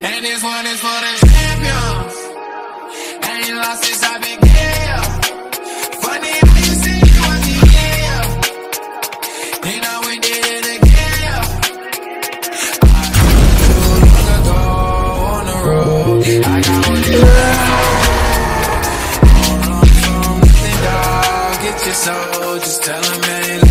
And this one is for the champions. Ain't lost since I've been here. Funny how you see me on the air. You know we did it again. I knew long ago on the road. I got what you want. Hold on from nothing, dog. Get your soul. Just tell 'em ain't